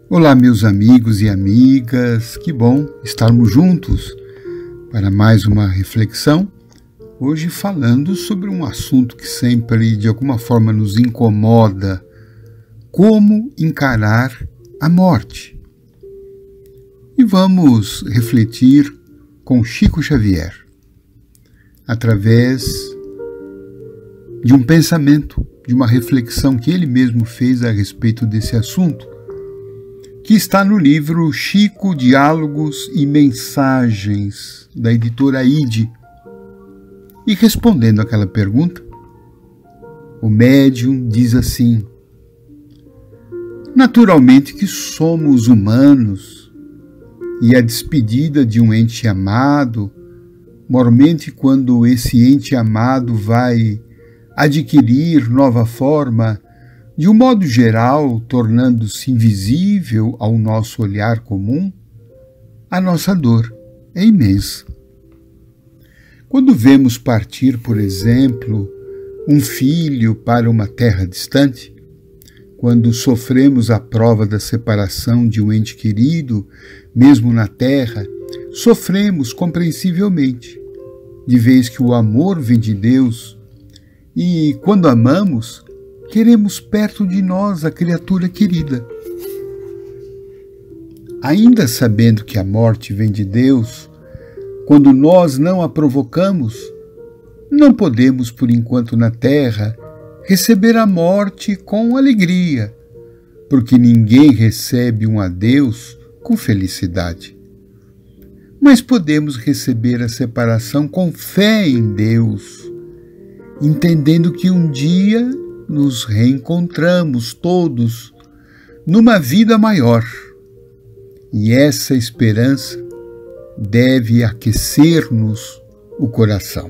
Olá, meus amigos e amigas, que bom estarmos juntos para mais uma reflexão, hoje falando sobre um assunto que sempre de alguma forma nos incomoda: como encarar a morte. E vamos refletir com Chico Xavier, através de um pensamento, de uma reflexão que ele mesmo fez a respeito desse assunto, que está no livro Chico, Diálogos e Mensagens, da editora Ide. E respondendo àquela pergunta, o médium diz assim: naturalmente que somos humanos, e a despedida de um ente amado, mormente quando esse ente amado vai adquirir nova forma, de um modo geral, tornando-se invisível ao nosso olhar comum, a nossa dor é imensa. Quando vemos partir, por exemplo, um filho para uma terra distante, quando sofremos a prova da separação de um ente querido, mesmo na terra, sofremos compreensivelmente, de vez que o amor vem de Deus, e quando amamos, queremos perto de nós a criatura querida. Ainda sabendo que a morte vem de Deus, quando nós não a provocamos, não podemos, por enquanto na terra, receber a morte com alegria, porque ninguém recebe um adeus com felicidade. Mas podemos receber a separação com fé em Deus, entendendo que um dia nos reencontramos todos numa vida maior. E essa esperança deve aquecer-nos o coração.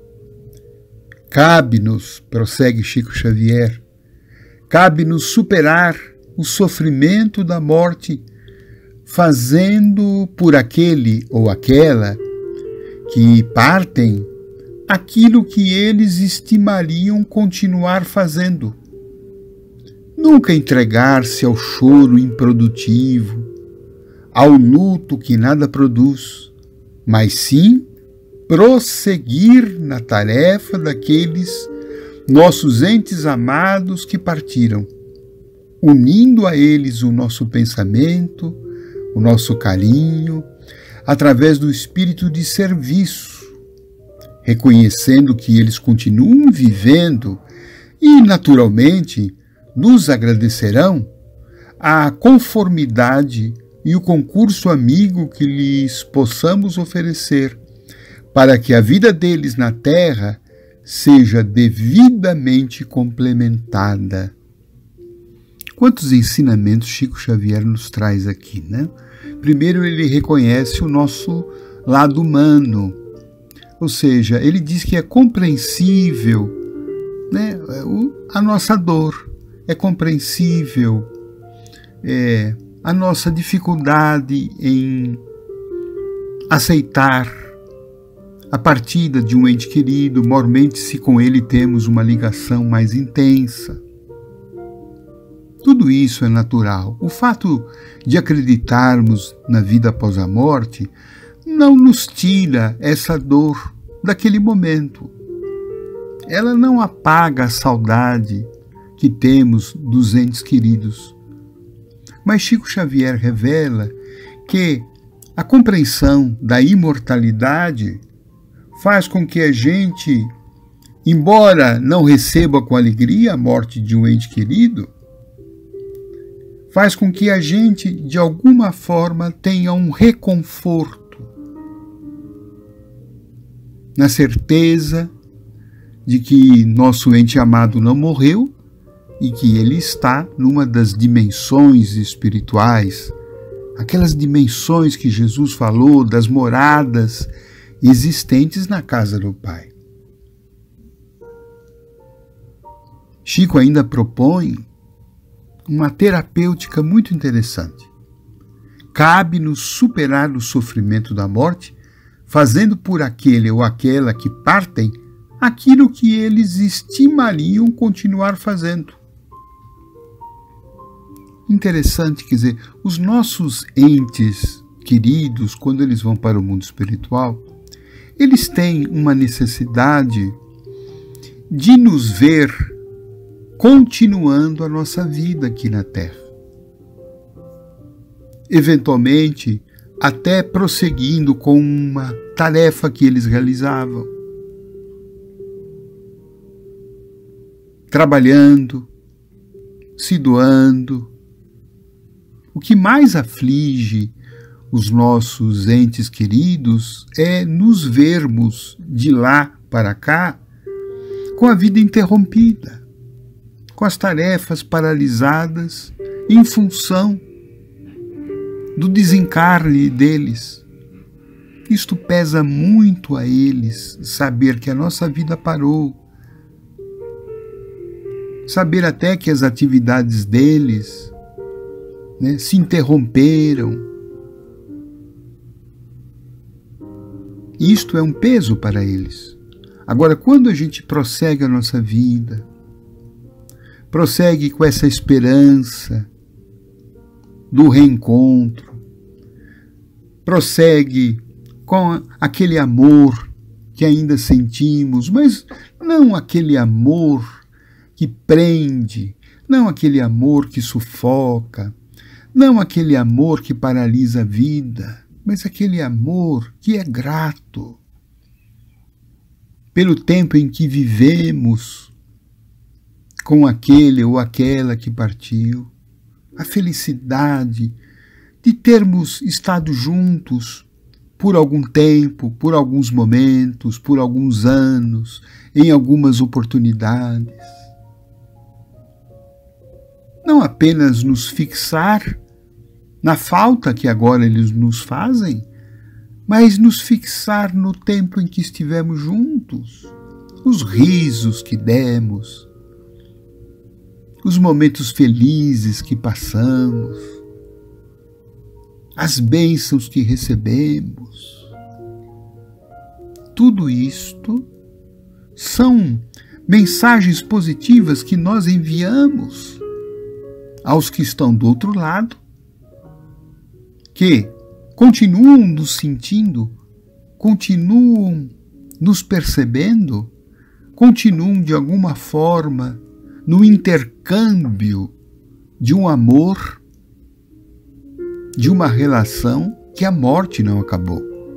Cabe-nos, prossegue Chico Xavier, cabe-nos superar o sofrimento da morte, fazendo por aquele ou aquela que partem aquilo que eles estimariam continuar fazendo. Nunca entregar-se ao choro improdutivo, ao luto que nada produz, mas sim prosseguir na tarefa daqueles nossos entes amados que partiram, unindo a eles o nosso pensamento, o nosso carinho, através do espírito de serviço, reconhecendo que eles continuam vivendo e, naturalmente, nos agradecerão a conformidade e o concurso amigo que lhes possamos oferecer, para que a vida deles na terra seja devidamente complementada. Quantos ensinamentos Chico Xavier nos traz aqui, né? Primeiro, ele reconhece o nosso lado humano, ou seja, ele diz que é compreensível, né, a nossa dor, é compreensível a nossa dificuldade em aceitar a partida de um ente querido, mormente se com ele temos uma ligação mais intensa. Tudo isso é natural. O fato de acreditarmos na vida após a morte não nos tira essa dor daquele momento. Ela não apaga a saudade que temos dos entes queridos. Mas Chico Xavier revela que a compreensão da imortalidade faz com que a gente, embora não receba com alegria a morte de um ente querido, faz com que a gente, de alguma forma, tenha um reconforto na certeza de que nosso ente amado não morreu e que ele está numa das dimensões espirituais, aquelas dimensões que Jesus falou, das moradas existentes na casa do Pai. Chico ainda propõe uma terapêutica muito interessante. Cabe-nos superar o sofrimento da morte, fazendo por aquele ou aquela que partem aquilo que eles estimariam continuar fazendo. interessante, quer dizer, os nossos entes queridos, quando eles vão para o mundo espiritual, eles têm uma necessidade de nos ver continuando a nossa vida aqui na Terra. Eventualmente, até prosseguindo com uma tarefa que eles realizavam. Trabalhando, se doando. O que mais aflige os nossos entes queridos é nos vermos de lá para cá com a vida interrompida, com as tarefas paralisadas em função do desencarne deles. Isto pesa muito a eles, saber que a nossa vida parou, saber até que as atividades deles, se interromperam. Isto é um peso para eles. Agora, quando a gente prossegue a nossa vida, prossegue com essa esperança do reencontro, prossegue com aquele amor que ainda sentimos, mas não aquele amor que prende, não aquele amor que sufoca, não aquele amor que paralisa a vida, mas aquele amor que é grato pelo tempo em que vivemos com aquele ou aquela que partiu, a felicidade de termos estado juntos por algum tempo, por alguns momentos, por alguns anos, em algumas oportunidades. Não apenas nos fixar na falta que agora eles nos fazem, mas nos fixar no tempo em que estivemos juntos, os risos que demos, os momentos felizes que passamos, as bênçãos que recebemos. Tudo isto são mensagens positivas que nós enviamos aos que estão do outro lado, que continuam nos sentindo, continuam nos percebendo, continuam de alguma forma no intercâmbio de um amor, de uma relação que a morte não acabou.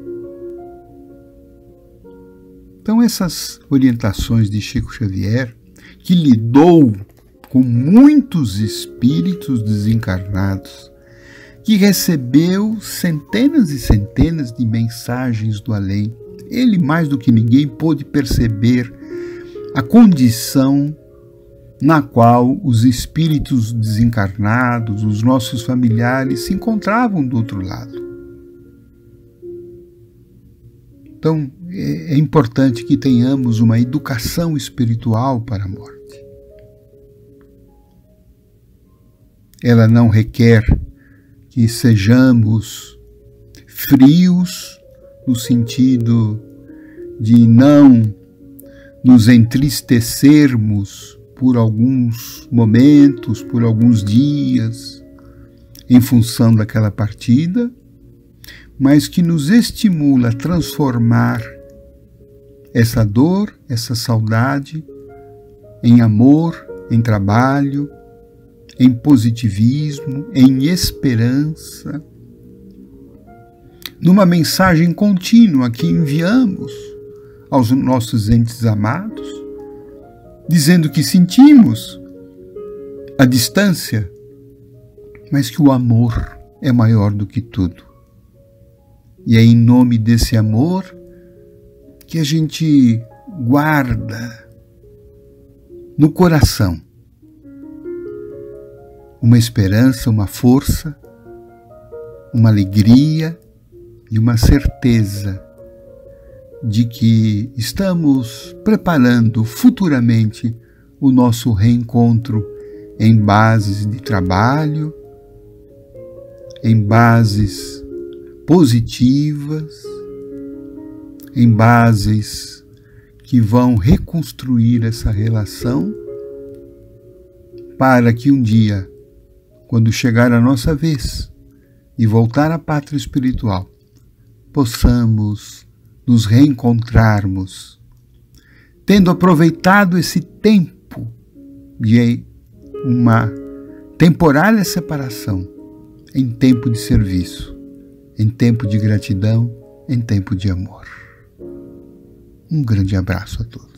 Então essas orientações de Chico Xavier, que lidou com muitos espíritos desencarnados, que recebeu centenas e centenas de mensagens do além. Ele, mais do que ninguém, pôde perceber a condição na qual os espíritos desencarnados, os nossos familiares, se encontravam do outro lado. Então, é importante que tenhamos uma educação espiritual para a morte. Ela não requer que sejamos frios no sentido de não nos entristecermos por alguns momentos, por alguns dias, em função daquela partida, mas que nos estimula a transformar essa dor, essa saudade, em amor, em trabalho, em positivismo, em esperança, numa mensagem contínua que enviamos aos nossos entes amados, dizendo que sentimos a distância, mas que o amor é maior do que tudo. E é em nome desse amor que a gente guarda no coração uma esperança, uma força, uma alegria e uma certeza de que estamos preparando futuramente o nosso reencontro em bases de trabalho, em bases positivas, em bases que vão reconstruir essa relação para que um dia, quando chegar a nossa vez de voltar à pátria espiritual, possamos nos reencontrarmos, tendo aproveitado esse tempo de uma temporária separação, em tempo de serviço, em tempo de gratidão, em tempo de amor. Um grande abraço a todos.